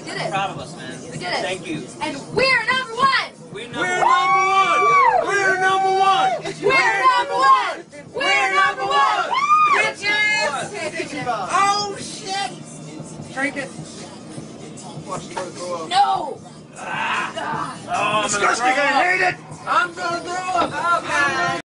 did it. I'm proud of us, man. We did it. Thank you. And we're number one. We're number one. We're number one! We're number one. We're number one. Bitches! Oh shit! Drink it. No. Oh, I'm gonna Disgusting, throw I up. hate it! I'm gonna throw up. Okay.